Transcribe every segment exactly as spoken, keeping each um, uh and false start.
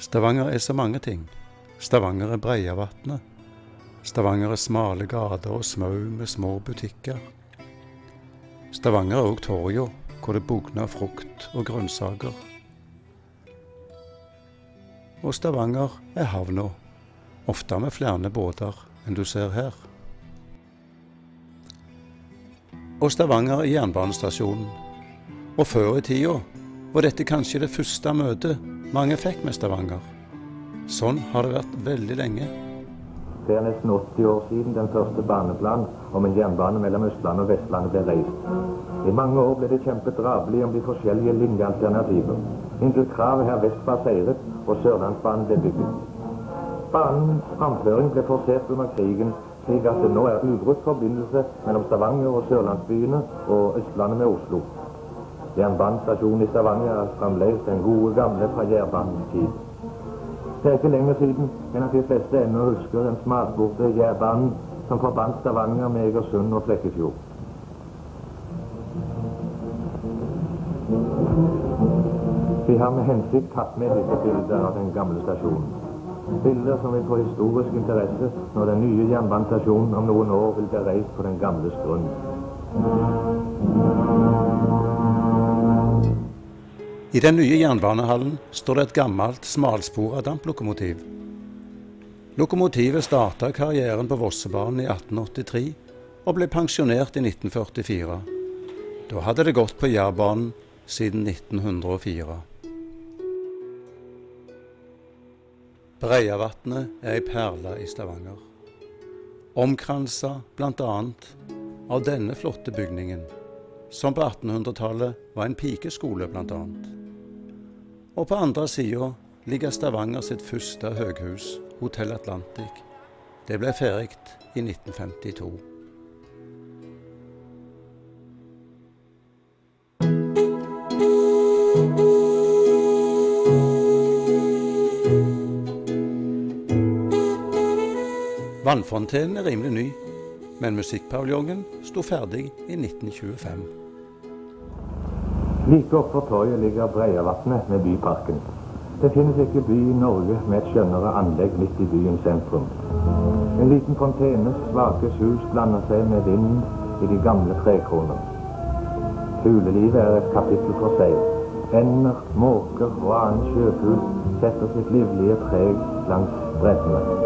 Stavanger er så mange ting. Stavanger er Breiavatnet. Stavanger er smale gater og smau med små butikker. Stavanger er også torget, hvor det bugner frukt og grønnsaker. Og Stavanger er havna, ofte med flere båter enn du ser her. Og Stavanger er jernbanestasjonen. Og før i tida var dette kanskje det første møtet mange fikk med Stavanger. Sånn har det vært veldig lenge. Det er nesten åtti år siden den første baneplanen om en jernbane mellom Østlandet og Vestlandet ble reist. I mange år ble det kjempet drabelig om de forskjellige linjealternativer, inntil kravet her vest var seiret og Sørlandsbanen ble bygget. Banens framføring ble forsert under krigen, slik at det nå er ubrutt forbindelse mellom Stavanger og Sørlandsbyene og Østlandet med Oslo. Jernbanestasjonen i Stavanger er fremdeles den gode gamle fra jærbanens tid. Det er ikke lenger siden enn at de fleste ennå husker den smalsporte jærbanen som forbandt Stavanger med Egersund og Flekkefjord. Vi har med hensikt tatt med disse bilder av den gamle stasjonen. Bilder som vil få historisk interesse når den nye jernbanestasjonen om noen år vil bli reist på den gamles grunn. I den nye jernbanehallen står det et gammelt, smalsporet damplokomotiv. Lokomotivet startet karrieren på Vossebanen i atten åttitre og ble pensjonert i nitten førtifire. Da hadde det gått på Jærbanen siden nitten hundre og fire. Breiavatnet er ei perle i Stavanger. Omkranset blant annet av denne flotte bygningen, som på attenhundretallet var en pikeskole blant annet. Og på andre siden ligger Stavanger sitt første høghus, Hotell Atlantic. Det ble ferdig i nitten femtito. Vannfontenen er rimelig ny, men musikkpaviljongen sto ferdig i nitten tjuefem. Like oppfor torget ligger Breiavatnet med byparken. Det finnes ikke by i Norge med et skjønnere anlegg midt i byens sentrum. En liten fontenes svake sus blander seg med vinden i de gamle trekroner. Fuglelivet er et kapittel for seg. Ender, måker og annen sjøfugl setter sitt livlige preg langs breddene.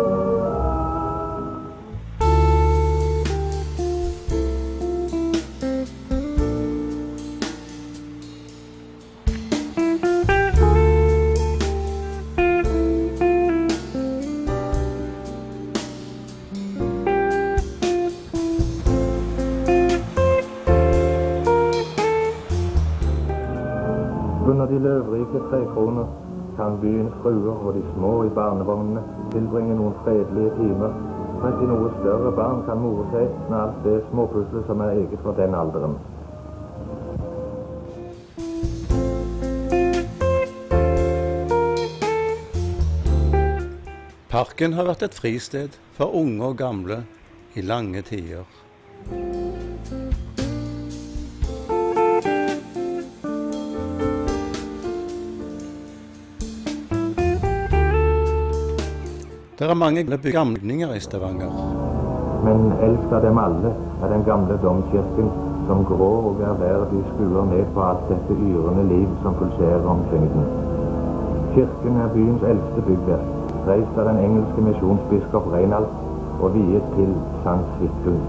Under de løvrike trekroner kan byens fruer og de små i barnevognene tilbringe noen fredelige timer, mens de noe større barn kan more seg med alt det småpuslet som er eget for den alderen. Parken har vært et fristed for unge og gamle i lange tider. Det er mange bygninger i Stavanger. Men eldst av dem alle er den gamle domkirken som grå og ærverdig skuer ned på alt dette yrende liv som pulserer omkring den. Kirken er byens eldste byggverk, reist av den engelske misjonsbiskop Reinald og viet til Sankt Swithun.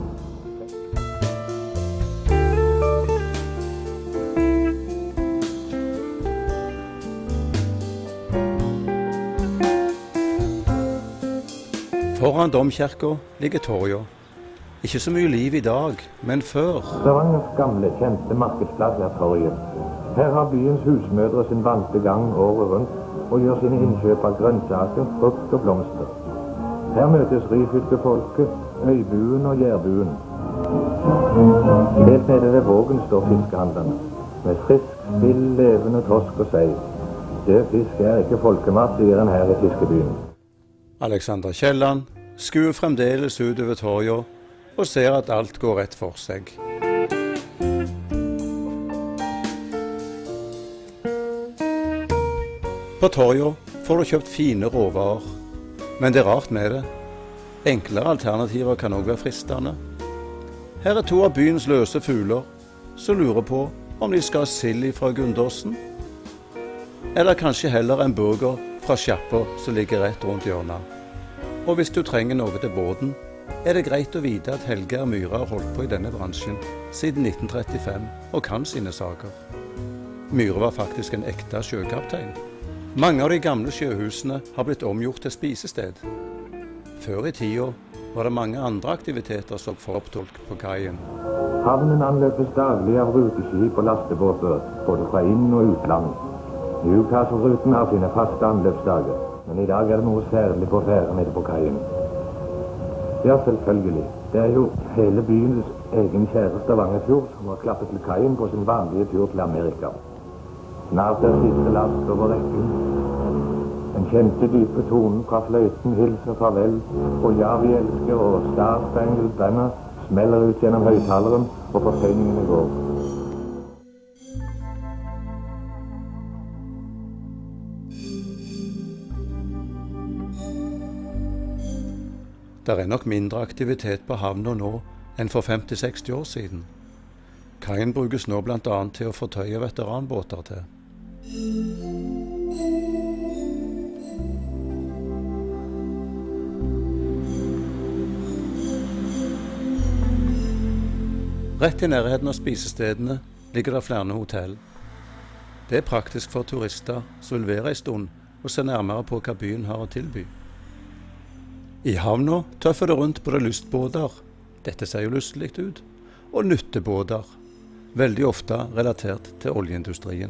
Foran domkirka ligger torget. Ikke så mye liv i dag, men før. Stavangers gamle, kjente markedsplass er torget. Her har byens husmødre sin vante gang året rundt og gjør sine innkjøp av grønnsaker, frukt og blomster. Her møtes ryfylkefolket, øybuen og jærbuen. Helt nede ved vågen står fiskehandlerne, med frisk, vill, levende torsk og sei. Død fisk er ikke folkemat, sier en her i fiskebyen. Alexander Kielland skuer fremdeles utover torget og ser at alt går rett for seg. På torget får du kjøpt fine råvarer. Men det er rart med det. Enklere alternativer kan også være fristende. Her er to av byens løse fugler som lurer på om de skal ha sild fra Gundåsen, eller kanskje heller en burger fra sjappa som ligger rett rundt hjørnet. Og hvis du trenger noe til båten, er det greit å vite at Helge R. Myhre har holdt på i denne bransjen siden nitten trettifem og kan sine saker. Myhre var faktisk en ekte sjøkaptein. Mange av de gamle sjøhusene har blitt omgjort til spisested. Før i tida var det mange andre aktiviteter som foroptok på kaien. Havnen anløpes daglig av ruteskip og lastebåter, både fra inn- og utland. Newcastle-ruten har sine faste anløpsdager, men i dag er det noe særlig på ferde nede på kaien. Ja, selvfølgelig. Det er jo hele byens egen kjære Stavangerfjord som har klappet til kaien på sin vanlige tur til Amerika. Snart er siste last over rekken. Den kjente dype tonen fra fløyten hilser farvel, og ja, vi elsker, og Star Spangled Banner smeller ut gjennom høyttaleren, og fortøyningene går. Det er nok mindre aktivitet på havna nå enn for femti til seksti år siden. Kaien brukes nå blant annet til å fortøye veteranbåter til. Rett i nærheten av spisestedene ligger det flere hotell. Det er praktisk for turister som vil være en stund og se nærmere på hva byen har å tilby. I havna tøffer det rundt både lystbåter, dette ser jo lystelig ut, og nyttebåter, veldig ofte relatert til oljeindustrien.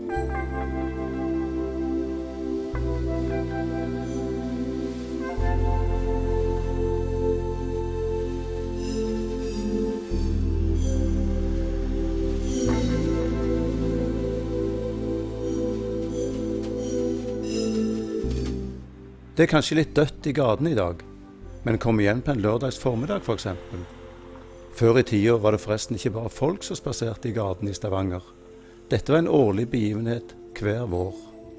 Det er kanskje litt dødt i gaten i dag, men kom igjen på en lørdags formiddag for eksempel. Før i tida var det forresten ikke bare folk som spaserte i gaten i Stavanger. Dette var en årlig begivenhet hver vår.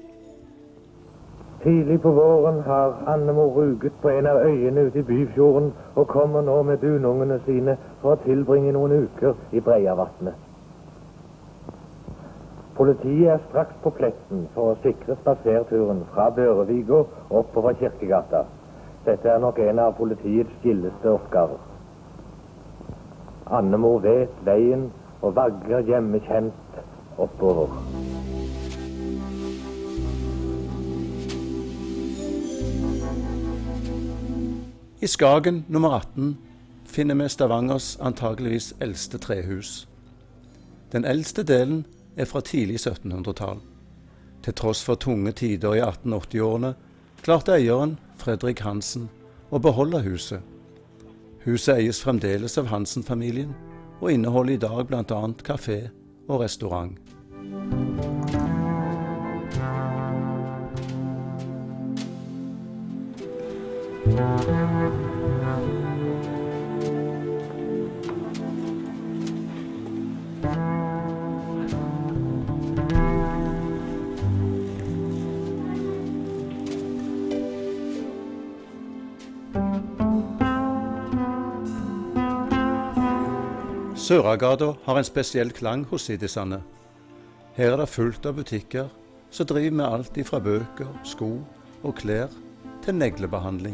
Tidlig på våren har Annemor ruget på en av øyene ute i Byfjorden og kommer nå med dunungene sine for å tilbringe noen uker i Breiavatnet. Politiet er straks på pletten for å sikre spaserturen fra Børeviga oppover Kirkegata. Dette er nok en av politiets gildeste oppgaver. Annemor vet veien og vagler hjemmekjent oppover. I Skagen nummer atten finner vi Stavangers antageligvis eldste trehus. Den eldste delen er fra tidlig syttenhundretall. Til tross for tunge tider i attenåtti-årene klarte eieren, Fredrik Hansen, å beholde huset. Huset eies fremdeles av Hansen-familien, og inneholder i dag blant annet kafé og restaurant. Søragata har en spesiell klang hos sidisene. Her er det fullt av butikker som driver med alt ifra bøker, sko og klær til neglebehandling.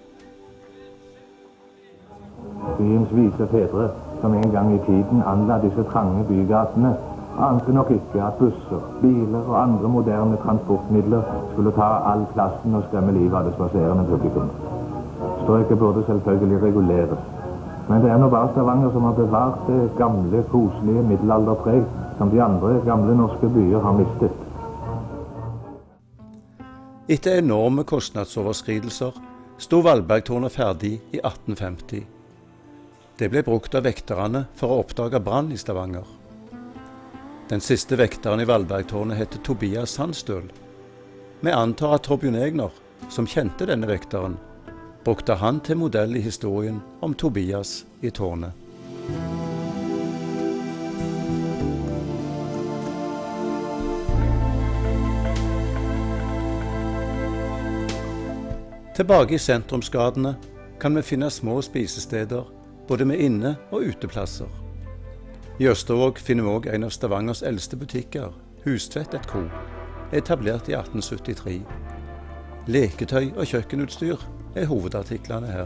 Byens vise fedre, som en gang i tiden anla disse trange bygatene, ante nok ikke at busser, biler og andre moderne transportmidler skulle ta all plassen og skremme livet av det spaserende publikum. Strøket burde selvfølgelig reguleres. Men det er nå bare Stavanger som har bevart det gamle, koselige middelalderpreg som de andre gamle norske byer har mistet. Etter enorme kostnadsoverskridelser sto Valbergtårnet ferdig i atten femti. Det ble brukt av vekterne for å oppdage brann i Stavanger. Den siste vekteren i Valbergtårnet heter Tobias Sandstøl. Vi antar at Torbjørn Egner, som kjente denne vekteren, brukte han til modell i historien om Tobias i tårnet. Tilbake i sentrumsgatene kan vi finne små spisesteder, både med inne- og uteplasser. I Østervåg finner vi også en av Stavangers eldste butikker, Hustvedt et Co., etablert i atten syttitre. Leketøy og kjøkkenutstyr er hovedartiklene her.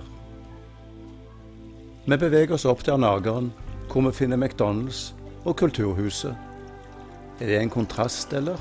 Vi beveger oss opp til Arnageren, hvor vi finner McDonald's og Kulturhuset. Er det en kontrast, eller?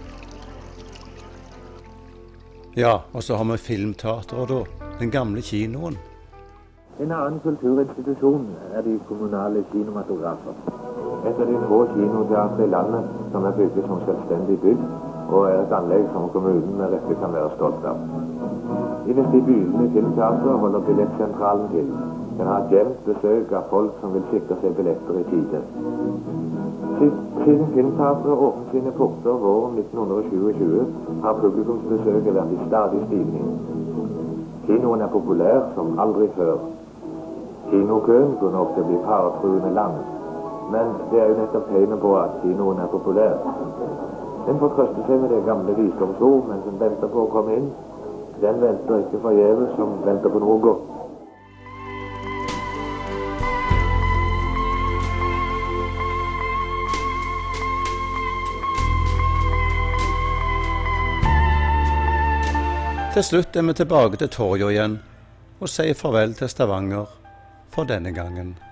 Ja, og så har vi Filmteatret da, den gamle kinoen. En annen kulturinstitusjon er de kommunale kinomatografer. Et av de få kinoteatre i landet som er bygget som selvstendig bygg, og er et anlegg som kommunen med rette kan være stolt av. I vestibylene i Filmteatret holder billettsentralen til. Den har et jevnt besøk av folk som vil sikre seg billetter i tide. Siden Filmteatret åpnet sine porter våren nitten tjueto, har publikumsbesøket vært i stadig stigning. Kinoen er populær som aldri før. Kinokøen kunne ofte bli faretruende lang, men det er jo nettopp tegnet på at kinoen er populær. Den får trøste seg med det gamle visdomsord mens den venter på å komme inn. Den venter ikke forgjeves som venter på noe godt. Til slutt er vi tilbake til torget igjen og sier farvel til Stavanger for denne gangen.